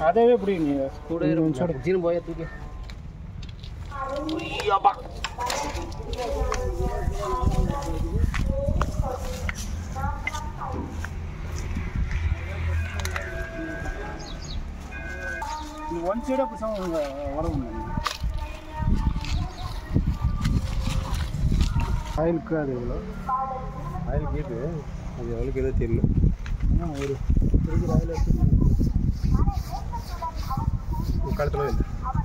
அதவே எப்படி நீ கூட ஜீன் போய் தூக்கி ஒன் சைடாக பிடிச்சா வரவும் ஆயிலுக்கு அது எவ்வளோ ஆயில் கேட்டு அது எவ்வளோக்கு எதோ தெரியல ஒரு ஆயில் எடுத்து காலத்தில்